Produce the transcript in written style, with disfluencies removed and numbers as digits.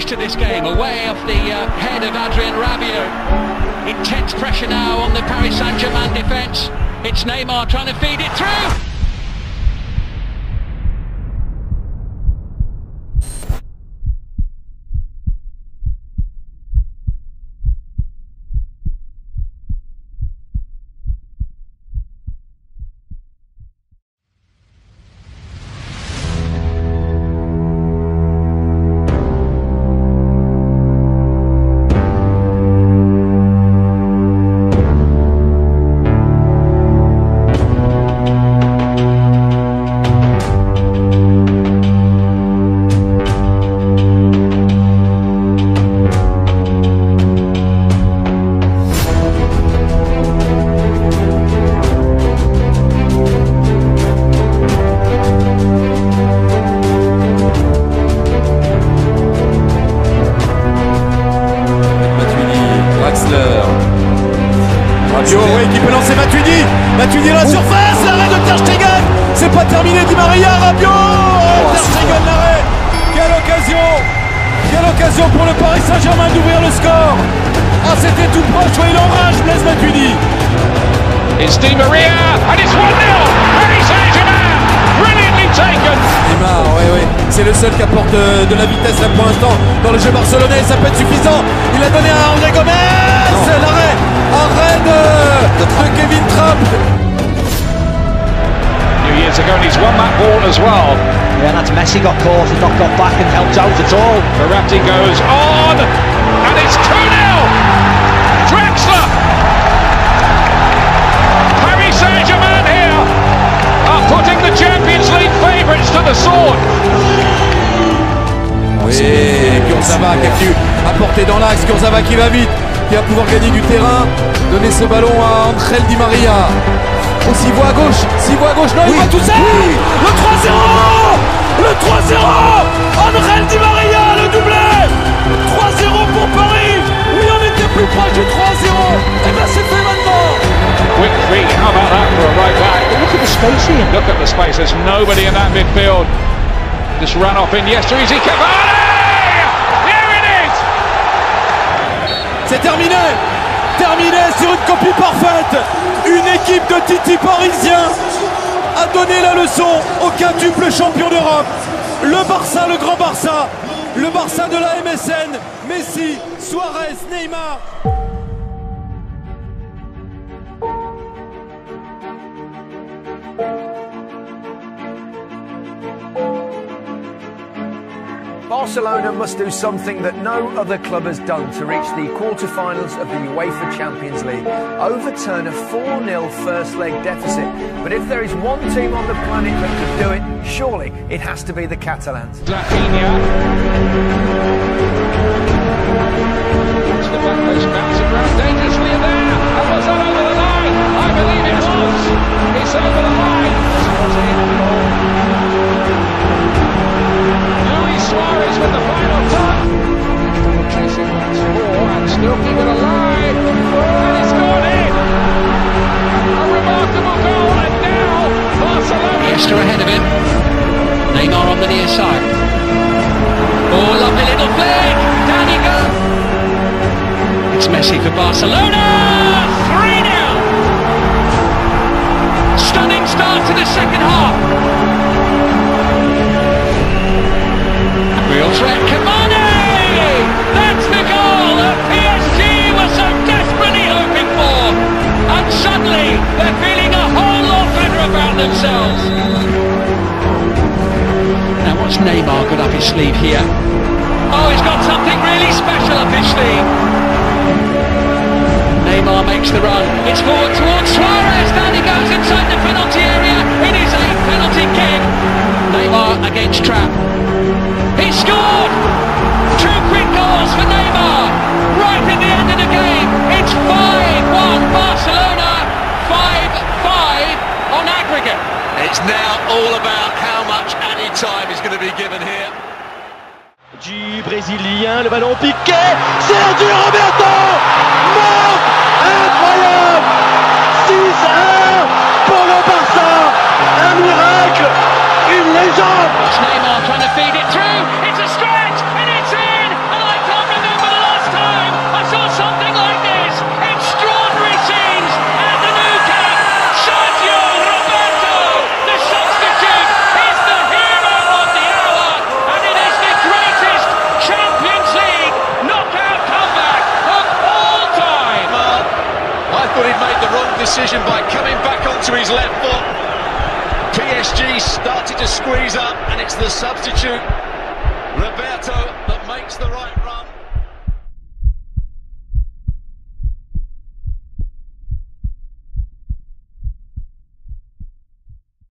to this game, away off the head of Adrien Rabiot. Intense pressure now on the Paris Saint-Germain defence. It's Neymar trying to feed it through. Rabiot, qui peut lancer Matuidi. Matuidi à la surface, l'arrêt de Ter Stegen. C'est pas terminé, Di Maria, Rabiot. Ter Stegen l'arrêt. Quelle occasion pour le Paris Saint-Germain d'ouvrir le score. Ah, c'était tout proche, il enrage Blaise Matuidi. It's Di Maria and it's 1-0. Paris Saint-Germain, brilliantly taken. Neymar, oui, c'est le seul qui apporte de la vitesse là pour l'instant dans le jeu barcelonais, ça peut être suffisant. Il a donné à André Gomez, arrêt de Kevin Trapp. Few years ago, and he's won that ball as well. Yeah, that's Messi got caught and not got back and helped out at all. Verratti goes on, and it's 2-0. Drexler. Paris Saint-Germain here are putting the Champions League favourites to the sword. Oui, Kurzawa qui a pu apporter dans l'axe, Kurzawa qui va vite, qui va pouvoir gagner du terrain, donner ce ballon à Angel Di Maria. Oh, s'il voit à gauche, non, il va tout seul. Oui. Le 3-0, Angel Di Maria, le doublé. 3-0 pour Paris. Oui, on était plus proche du 3-0. Et bien c'est fait maintenant. Quick three, how about that for a right back? Look at the space here. Look at the space, there's nobody in that midfield. Just ran off Iniesta, Easy Cavani! There it is! C'est terminé sur une copie parfaite. Une équipe de Titi parisien a donné la leçon au quintuple champion d'Europe. Le Barça, le grand Barça, le Barça de la MSN, Messi, Suarez, Neymar. Barcelona must do something that no other club has done to reach the quarter-finals of the UEFA Champions League. Overturn a 4-0 first-leg deficit. But if there is one team on the planet that could do it, surely it has to be the Catalans. Rafinha. To the back post, bouncing round dangerously there. And was that over the line? I believe it was. It's over the line. Suarez with the final touch. Chasing once more and still keeping it alive. And it's gone in. A remarkable goal, and now Barcelona. Iniesta ahead of him. Neymar on the near side. Oh, lovely little flick. Down he goes. It's Messi for Barcelona. 3-0. Stunning start to the second half. Real threat, Cavani! That's the goal that PSG were so desperately hoping for! And suddenly, they're feeling a whole lot better about themselves. Now what's Neymar got up his sleeve here? Oh, he's got something really special up his sleeve. Neymar makes the run. It's forward towards Suarez. Down he goes inside the penalty area. It is a penalty kick. Neymar against Trapp. He scored! Two quick goals for Neymar! Right at the end of the game, it's 5-1 Barcelona, 5-5 on aggregate. It's now all about how much added time is going to be given here. Du Brésilien, le ballon piqué, Sergio Roberto! Marque incroyable! 6-1 pour le Barça! Un miracle! Une légende! It's Neymar trying to feed it through. It's a stretch and it's in. And decision by coming back onto his left foot. PSG started to squeeze up, and it's the substitute, Roberto, that makes the right run.